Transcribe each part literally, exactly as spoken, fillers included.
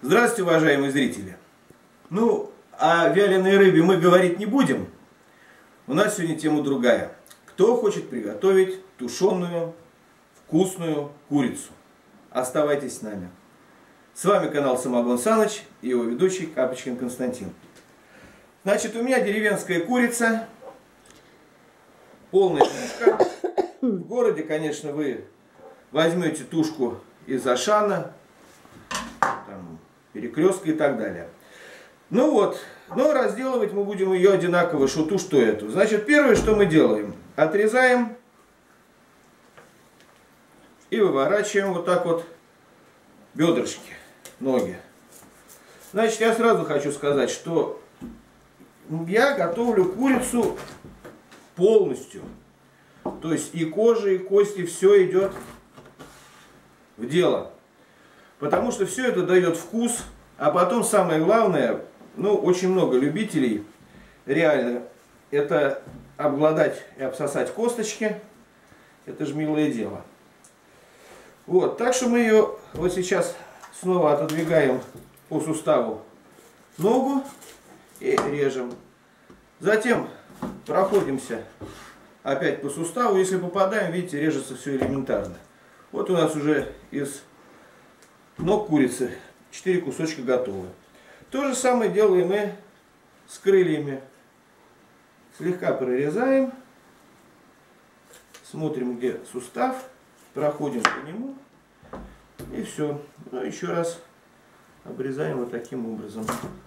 Здравствуйте, уважаемые зрители! Ну, о вяленой рыбе мы говорить не будем. У нас сегодня тема другая. Кто хочет приготовить тушеную, вкусную курицу? Оставайтесь с нами. С вами канал Самогон Саныч и его ведущий Капочкин Константин. Значит, у меня деревенская курица, полная тушка. В городе, конечно, вы возьмете тушку из Ашана, там, Перекрестка и так далее. Ну вот, но разделывать мы будем ее одинаково, что ту, что эту. Значит, первое, что мы делаем, отрезаем и выворачиваем вот так вот бедрышки, ноги. Значит, я сразу хочу сказать, что я готовлю курицу полностью. То есть и кожа, и кости, все идет в дело. Потому что все это дает вкус. А потом самое главное, ну, очень много любителей, реально, это обглодать и обсосать косточки. Это же милое дело. Вот, так что мы ее вот сейчас снова отодвигаем по суставу ногу и режем. Затем проходимся опять по суставу. Если попадаем, видите, режется все элементарно. Вот у нас уже из ног курицы четыре кусочка готовы. То же самое делаем и с крыльями. Слегка прорезаем. Смотрим, где сустав. Проходим по нему. И все. Ну, еще раз обрезаем вот таким образом.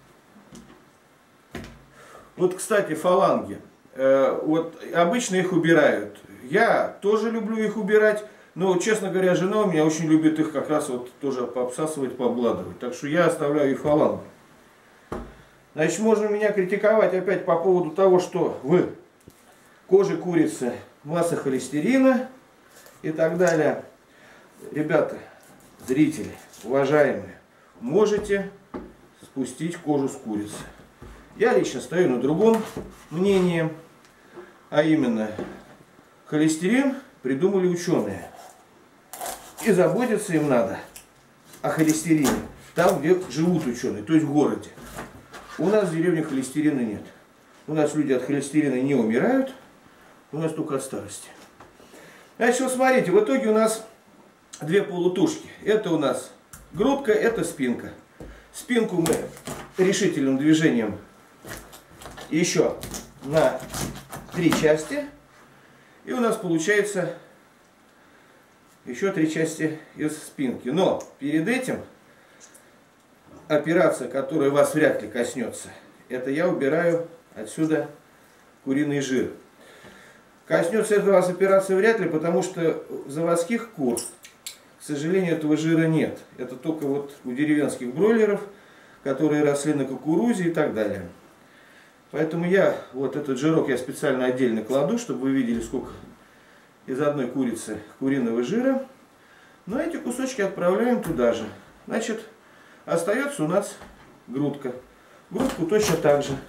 Вот, кстати, фаланги. Э, вот обычно их убирают. Я тоже люблю их убирать. Но, честно говоря, жена у меня очень любит их как раз вот тоже пообсасывать, пообгладывать. Так что я оставляю их фаланги. Значит, можно меня критиковать опять по поводу того, что в коже курицы масса холестерина и так далее. Ребята, зрители, уважаемые, можете спустить кожу с курицы. Я лично стою на другом мнении, а именно холестерин придумали ученые. И заботиться им надо о холестерине там, где живут ученые, то есть в городе. У нас в деревне холестерина нет. У нас люди от холестерина не умирают, у нас только от старости. Значит, вот смотрите, в итоге у нас две полутушки. Это у нас грудка, это спинка. Спинку мы решительным движением еще на три части. И у нас получается еще три части из спинки. Но перед этим операция, которая вас вряд ли коснется, это я убираю отсюда куриный жир. Коснется это вас операция вряд ли, потому что у заводских кур, к сожалению, этого жира нет. Это только вот у деревенских бройлеров, которые росли на кукурузе и так далее. Поэтому я вот этот жирок я специально отдельно кладу, чтобы вы видели, сколько из одной курицы куриного жира. Но эти кусочки отправляем туда же. Значит, остается у нас грудка. Грудку точно так же.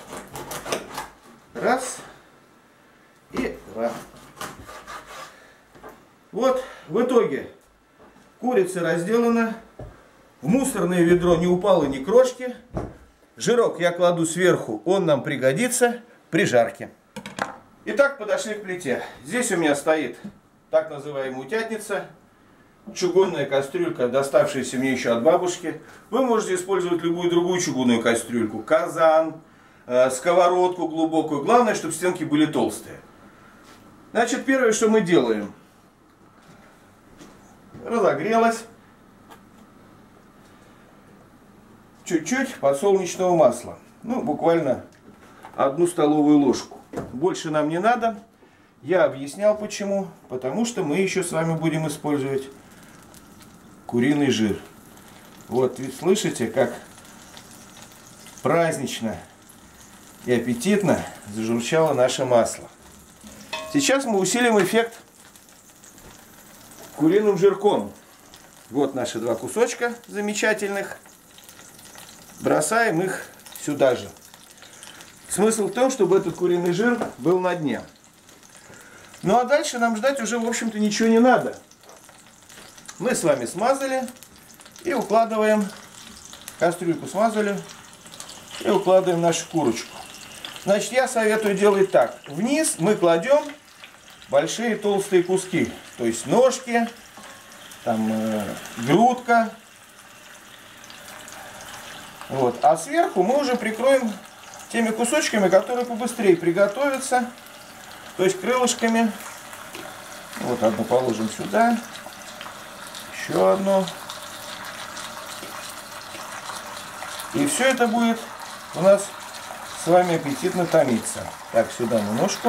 Раз и два. Вот в итоге курица разделана. В мусорное ведро не упало ни крошки. Жирок я кладу сверху, он нам пригодится при жарке. Итак, подошли к плите. Здесь у меня стоит так называемая утятница, чугунная кастрюлька, доставшаяся мне еще от бабушки. Вы можете использовать любую другую чугунную кастрюльку, казан, э, сковородку глубокую. Главное, чтобы стенки были толстые. Значит, первое, что мы делаем. Разогрелась. Чуть-чуть подсолнечного масла. Ну, буквально одну столовую ложку. Больше нам не надо. Я объяснял почему. Потому что мы еще с вами будем использовать куриный жир. Вот, ведь слышите, как празднично и аппетитно зажурчало наше масло. Сейчас мы усилим эффект куриным жирком. Вот наши два кусочка замечательных. Бросаем их сюда же. Смысл в том, чтобы этот куриный жир был на дне. Ну а дальше нам ждать уже, в общем-то, ничего не надо. Мы с вами смазали и укладываем Кастрюльку смазали и укладываем нашу курочку. Значит, я советую делать так. Вниз мы кладем большие толстые куски. То есть ножки, там э, грудка. Вот. А сверху мы уже прикроем теми кусочками, которые побыстрее приготовятся. То есть крылышками. Вот одну положим сюда. Еще одну. И все это будет у нас с вами аппетитно томиться. Так, сюда на ножку.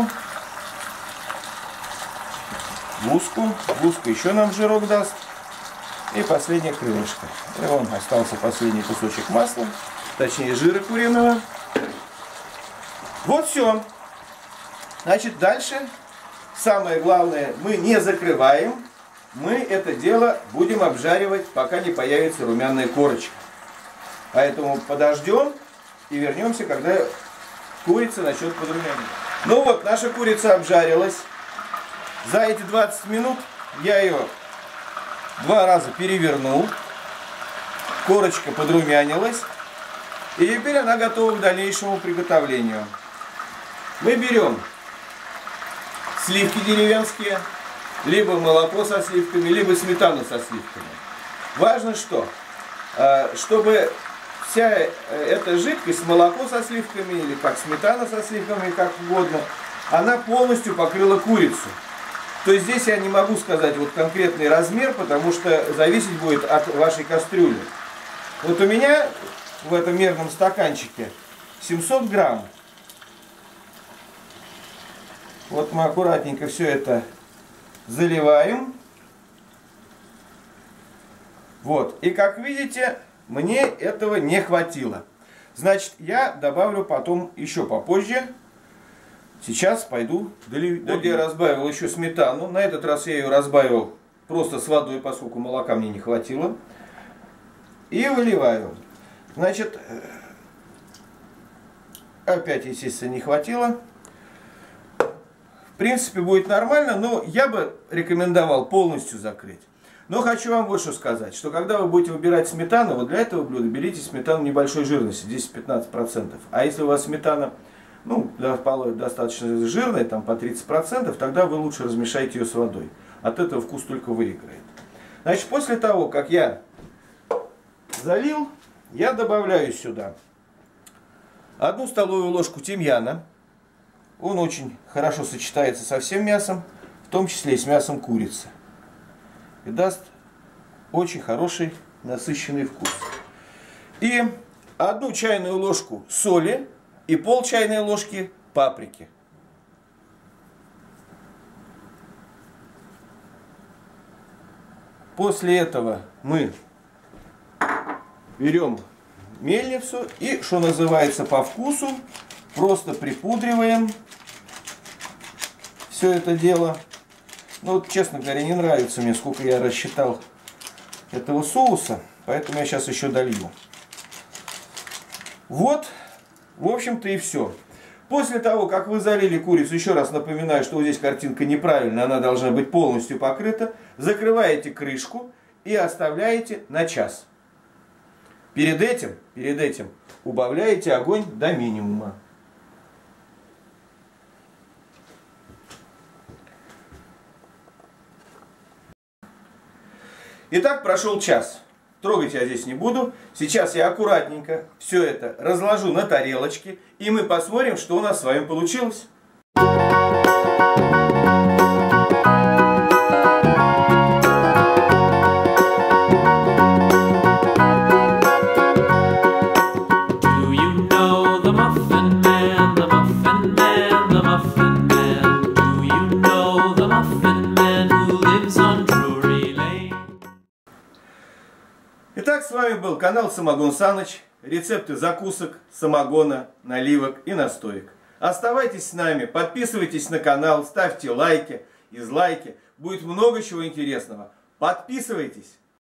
Гуску. Гуска еще нам жирок даст. И последнее крылышко. И вон остался последний кусочек масла. Точнее жира куриного. Вот все. Значит, дальше самое главное, мы не закрываем. Мы это дело будем обжаривать, пока не появится румяная корочка. Поэтому подождем и вернемся, когда курица начнет подрумянивать. Ну вот, наша курица обжарилась. За эти двадцать минут я ее два раза перевернул. Корочка подрумянилась. И теперь она готова к дальнейшему приготовлению. Мы берем сливки деревенские, либо молоко со сливками, либо сметану со сливками. Важно что? Чтобы вся эта жидкость, молоко со сливками, или как сметана со сливками, как угодно, она полностью покрыла курицу. То есть здесь я не могу сказать вот конкретный размер, потому что зависеть будет от вашей кастрюли. Вот у меня в этом мерном стаканчике семьсот грамм. Вот мы аккуратненько все это заливаем. Вот. И как видите, мне этого не хватило. Значит, я добавлю потом еще попозже. Сейчас пойду доливать. Вот я разбавил еще сметану. На этот раз я ее разбавил просто с водой, поскольку молока мне не хватило. И выливаю. Значит, опять, естественно, не хватило. В принципе, будет нормально, но я бы рекомендовал полностью закрыть. Но хочу вам вот что сказать, что когда вы будете выбирать сметану, вот для этого блюда берите сметану небольшой жирности, десять-пятнадцать процентов. А если у вас сметана, ну, достаточно жирная, там по тридцать процентов, тогда вы лучше размешайте ее с водой. От этого вкус только выиграет. Значит, после того, как я залил, я добавляю сюда одну столовую ложку тимьяна. Он очень хорошо сочетается со всем мясом, в том числе и с мясом курицы. И даст очень хороший насыщенный вкус. И одну чайную ложку соли и пол чайной ложки паприки. После этого мы берем мельницу и, что называется, по вкусу просто припудриваем все это дело. Ну вот, честно говоря, не нравится мне, сколько я рассчитал этого соуса, поэтому я сейчас еще долью. Вот, в общем-то, и все. После того, как вы залили курицу, еще раз напоминаю, что вот здесь картинка неправильная, она должна быть полностью покрыта, закрываете крышку и оставляете на час. Перед этим, перед этим убавляете огонь до минимума. Итак, прошел час. Трогать я здесь не буду. Сейчас я аккуратненько все это разложу на тарелочке, и мы посмотрим, что у нас с вами получилось. Итак, с вами был канал Самогон Саныч. Рецепты закусок, самогона, наливок и настоек. Оставайтесь с нами, подписывайтесь на канал, ставьте лайки, дизлайки. Будет много чего интересного. Подписывайтесь.